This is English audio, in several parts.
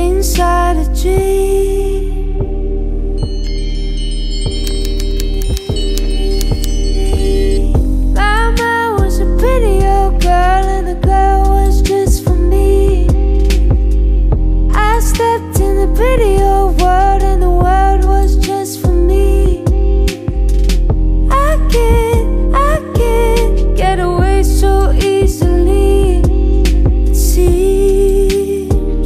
inside a dream. Mama was a pretty old girl, and the girl was just for me. I stepped in the pretty old world, and the world was just for me. I can't get away so easily, it seems.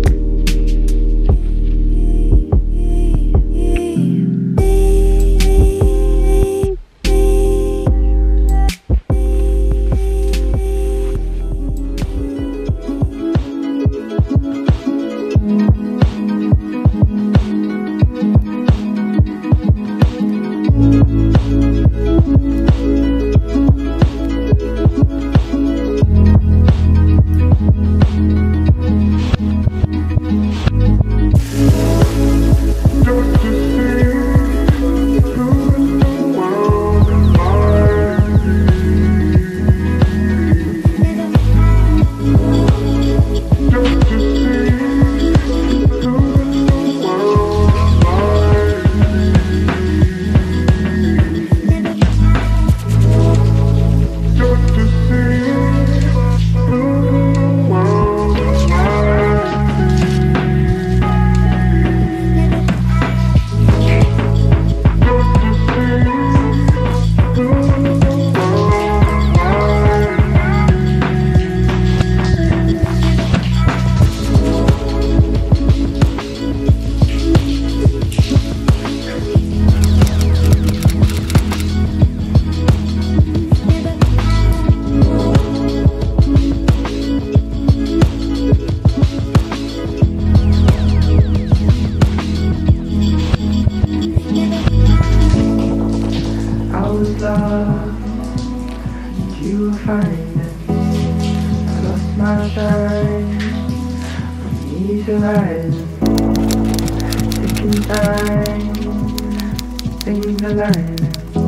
You were finding, I lost my time. I'm easy rising, taking time. Things are lining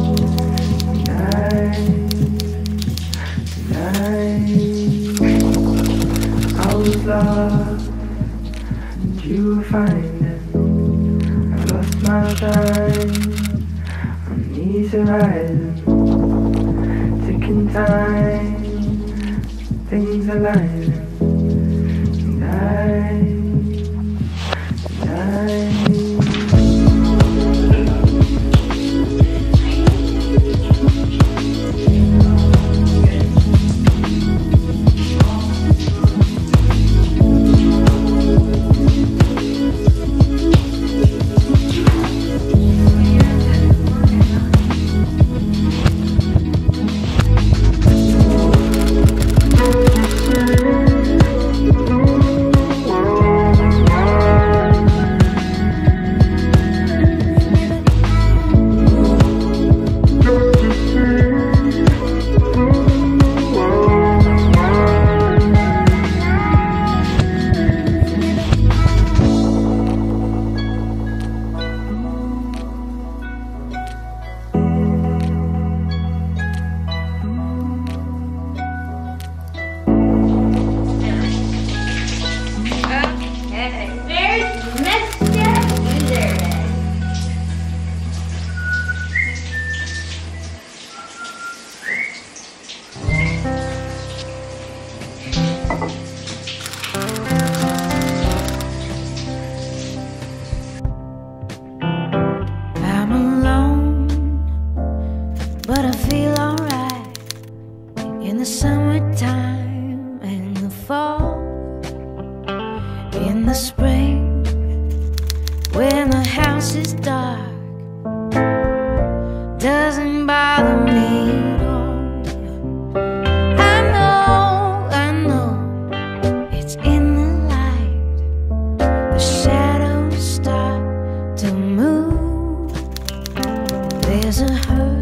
tonight. I was lost, and you were finding. I lost my time. I'm easy rising, taking time, things are lining tonight. But I feel alright in the summertime and the fall, in the spring when the house is dark. Doesn't bother me at all. I know it's in the light. The shadows start to move. There's a hurt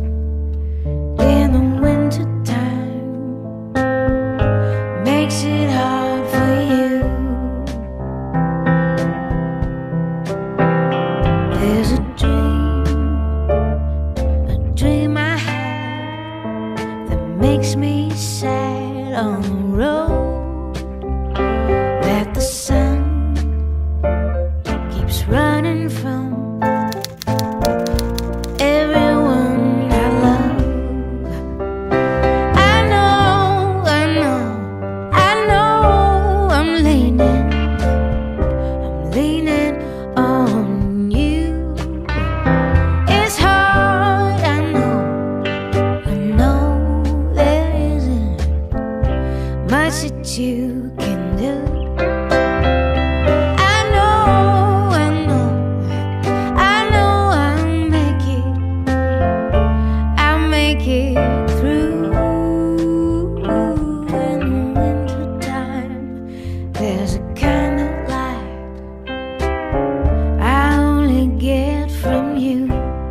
in the winter time, makes it hard for you. There's a There's a kind of light I only get from you.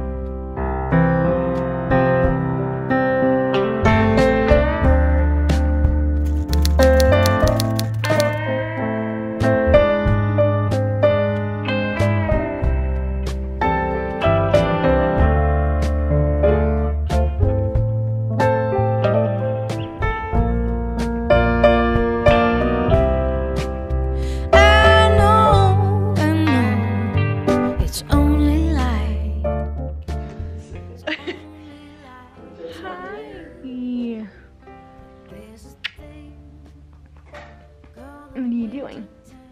What are you doing?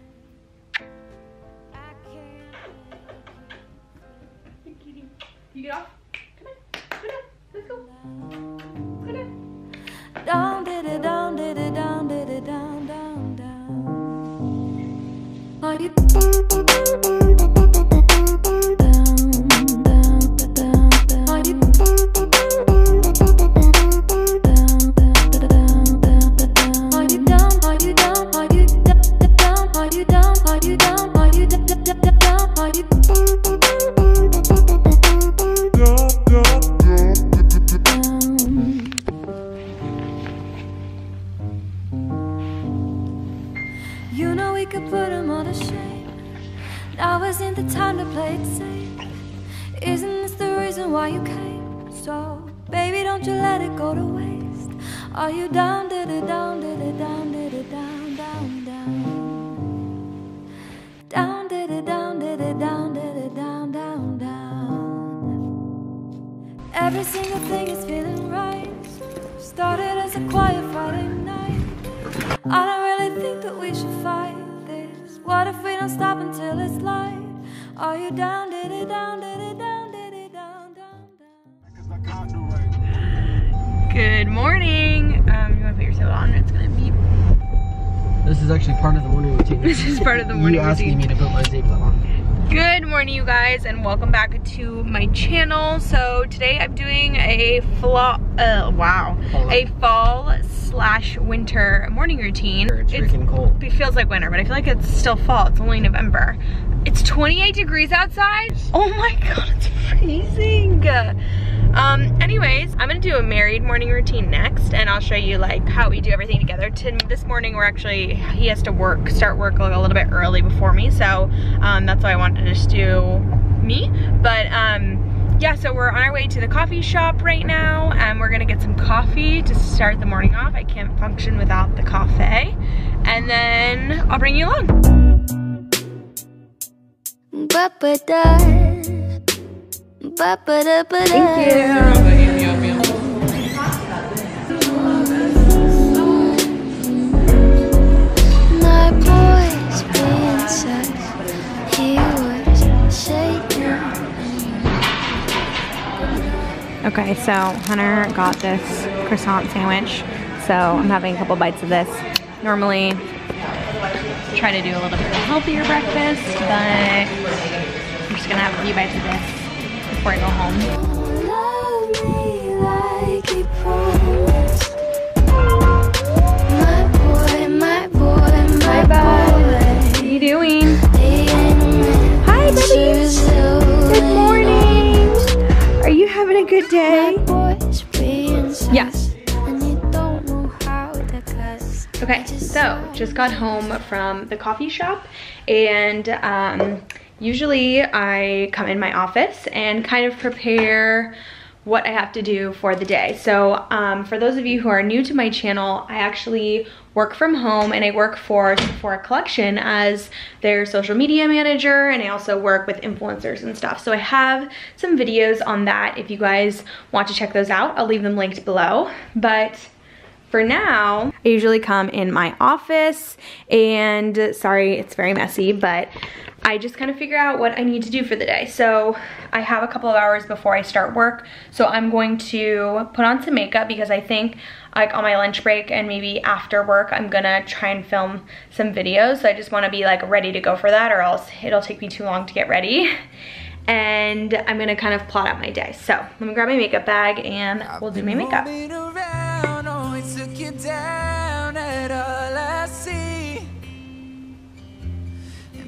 You get off? Come on. Go down. Let's go. Go down. Down, did it, down, did it, down, did it, down, down, down. Are you You know we could put them all to shame. Now isn't the time to play it safe. Isn't this the reason why you came? So, baby, don't you let it go to waste. Are you down, did it, down, did it, down, did it, down, down, down. Down, did it, down, did it, down, did it, down, down, down. Every single thing is feeling right. Started as a quiet Friday night. I don't really think that we should fight this. What if we don't stop until it's light? Are you down, did it, down, did it, down, did it, down, down, down. Good morning. You want to put your seatbelt on? It's gonna beep. This is actually part of the morning routine. This is part of the morning routine. You asking me to put my seatbelt on. Good morning, you guys, and welcome back to my channel. So today I'm doing a fall / winter morning routine. It's freaking cold. It feels like winter, but I feel like it's still fall. It's only November. It's 28 degrees outside. Oh my god, it's freezing. Anyways, I'm gonna do a married morning routine next, and I'll show you like how we do everything together. This morning he has to start work like a little bit early before me, so that's why I wanted to just do me. But yeah, so we're on our way to the coffee shop right now, and we're gonna get some coffee to start the morning off. I can't function without the coffee. And then I'll bring you along. Thank you. My boy's being such, he was shaking. Okay, so Hunter got this croissant sandwich, so I'm having a couple bites of this. Normally, try to do a little bit of a healthier breakfast, but I'm just gonna have a few bites of this before I go home. Love me like you promised. My boy, my boy, my boy. What are you doing? Hi, buddies. Good morning. Are you having a good day? Yes. Okay, so just got home from the coffee shop, and usually I come in my office and kind of prepare what I have to do for the day. So for those of you who are new to my channel, I actually work from home, and I work for Sephora Collection as their social media manager, and I also work with influencers and stuff. So I have some videos on that if you guys want to check those out. I'll leave them linked below. But for now, I usually come in my office, and sorry, it's very messy, but I just kind of figure out what I need to do for the day. So I have a couple of hours before I start work, so I'm going to put on some makeup because I think like on my lunch break and maybe after work, I'm gonna try and film some videos. So I just wanna be like ready to go for that, or else it'll take me too long to get ready. And I'm gonna kind of plot out my day. So let me grab my makeup bag and we'll do my makeup. Took you down at all I see.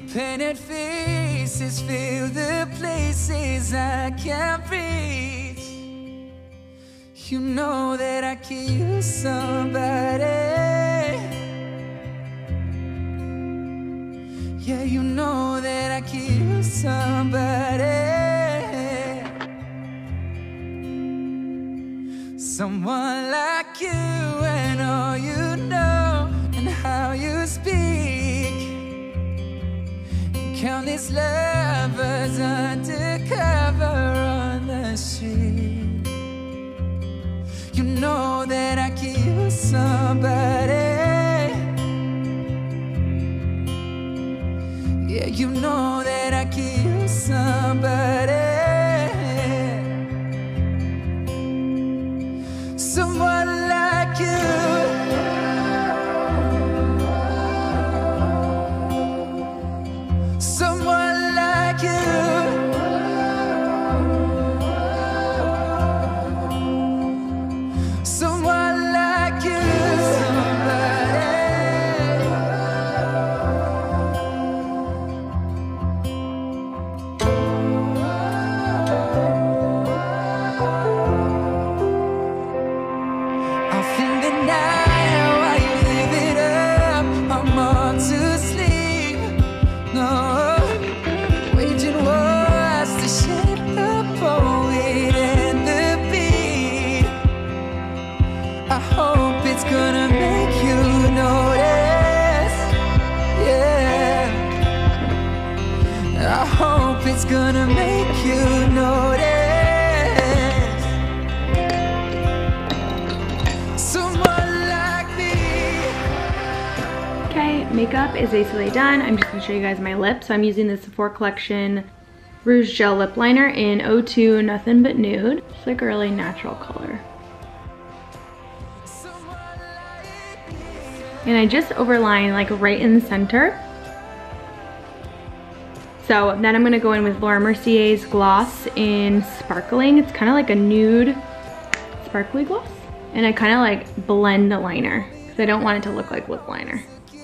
Painted faces fill the places I can't reach. You know that I could use somebody. Yeah, you know that I could use somebody. Someone like you and all you know and how you speak. Countless lovers undercover on the street. You know that I could use somebody. Yeah, you know that I could use somebody. Someone like you. Someone like you. Someone like you. Off in the night while you live it up, I'm on to sleep. No, waging wars to shape the poet and the beat. I hope it's gonna make you notice. Yeah, I hope it's gonna make you notice. Someone like me. Okay, makeup is basically done. I'm just gonna show you guys my lips. So I'm using the Sephora Collection Rouge Gel Lip Liner in 02 Nothing But Nude. It's like a really natural color. And I just overline like right in the center. So then I'm gonna go in with Laura Mercier's gloss in Sparkling. It's kind of like a nude sparkly gloss. And I kind of like blend the liner because I don't want it to look like lip liner.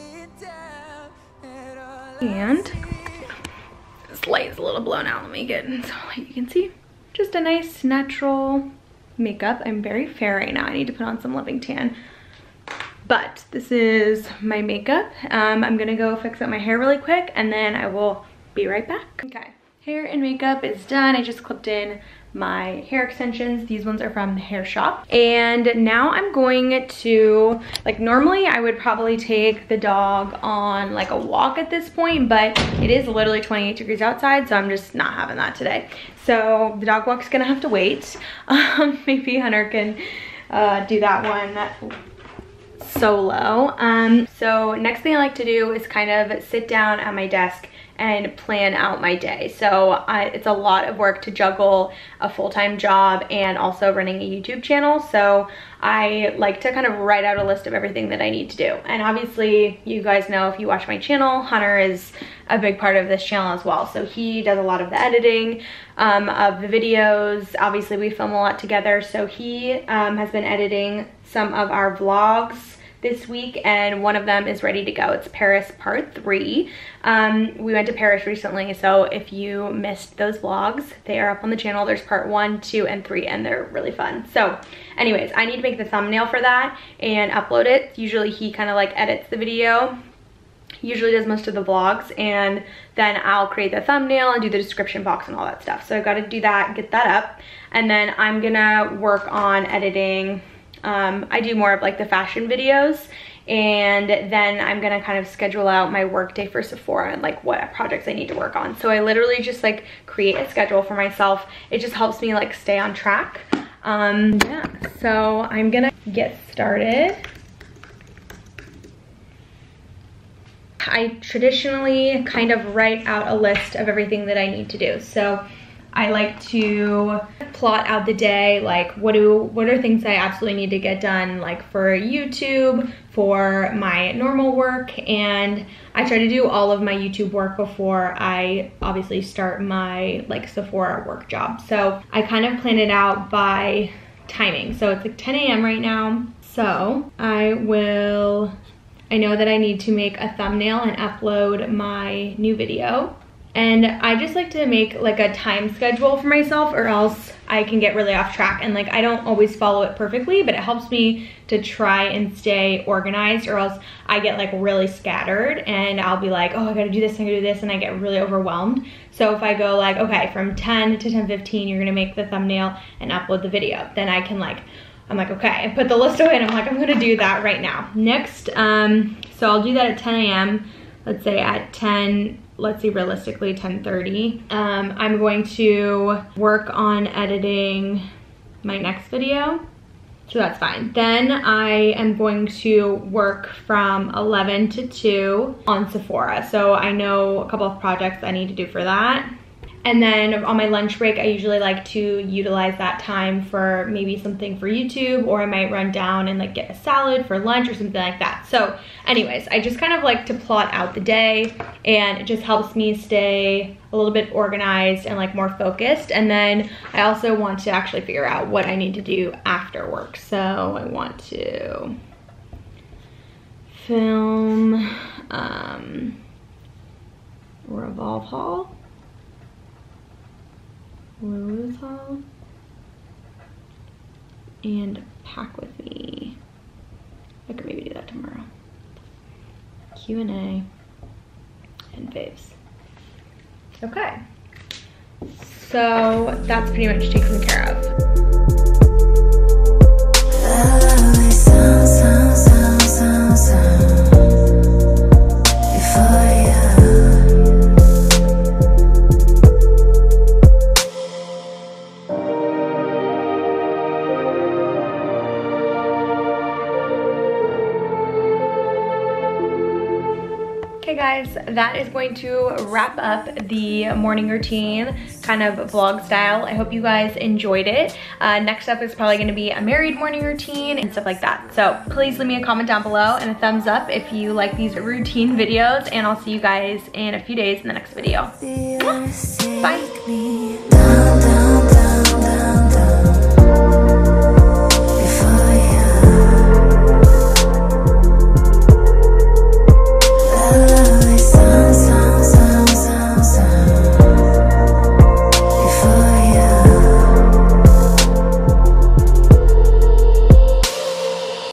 And this light is a little blown out. Let me get so light you can see. Just a nice natural makeup. I'm very fair right now. I need to put on some Living Tan. But this is my makeup. I'm gonna go fix up my hair really quick and then I will be right back. Okay, hair and makeup is done. I just clipped in my hair extensions. These ones are from the hair shop. And now I'm going to, like normally I would probably take the dog on like a walk at this point, but it is literally 28 degrees outside, so I'm just not having that today. So the dog walk's gonna have to wait. Maybe Hunter can do that one solo. So next thing I like to do is kind of sit down at my desk and plan out my day. So it's a lot of work to juggle a full-time job and also running a YouTube channel. So I like to kind of write out a list of everything that I need to do. And obviously you guys know if you watch my channel, Hunter is a big part of this channel as well. So he does a lot of the editing of the videos. Obviously we film a lot together. So he has been editing some of our vlogs this week and one of them is ready to go. It's Paris Part 3. We went to Paris recently, so if you missed those vlogs, they are up on the channel. There's Part 1, 2, and 3 and they're really fun. So anyways, I need to make the thumbnail for that and upload it. Usually he kind of like edits the video, usually does most of the vlogs, and then I'll create the thumbnail and do the description box and all that stuff. So I've got to do that, get that up, and then I'm gonna work on editing. I do more of like the fashion videos, and then I'm gonna kind of schedule out my work day for Sephora and like what projects I need to work on. So I literally just like create a schedule for myself. It just helps me like stay on track. Yeah, so I'm gonna get started. I traditionally kind of write out a list of everything that I need to do. So I like to plot out the day, like what are things I absolutely need to get done, like for YouTube, for my normal work, and I try to do all of my YouTube work before I obviously start my like Sephora work job. So I kind of plan it out by timing. So it's like 10 a.m. right now. So I will I know that I need to make a thumbnail and upload my new video. And I just like to make like a time schedule for myself, or else I can get really off track. And like, I don't always follow it perfectly, but it helps me to try and stay organized, or else I get like really scattered and I'll be like, oh, I gotta do this, I gotta do this, and I get really overwhelmed. So if I go like, okay, from 10 to 10:15, you're gonna make the thumbnail and upload the video, then I can like, I'm like, okay, I put the list away and I'm like, I'm gonna do that right now. Next, so I'll do that at 10 a.m. Let's say at 10, let's see, realistically 10:30. I'm going to work on editing my next video, so that's fine. Then I am going to work from 11 to 2 on Sephora. So I know a couple of projects I need to do for that. And then on my lunch break, I usually like to utilize that time for maybe something for YouTube, or I might run down and like get a salad for lunch or something like that. So anyways, I just kind of like to plot out the day, and it just helps me stay a little bit organized and like more focused. And then I also want to actually figure out what I need to do after work. So I want to film Revolve haul. Lulu's haul, and pack with me. I could maybe do that tomorrow. Q&A and faves. Okay, so that's pretty much taken care of. Okay guys, that is going to wrap up the morning routine, kind of vlog style. I hope you guys enjoyed it. Next up is probably gonna be a married morning routine and stuff like that. So please leave me a comment down below and a thumbs up if you like these routine videos, and I'll see you guys in a few days in the next video. Bye.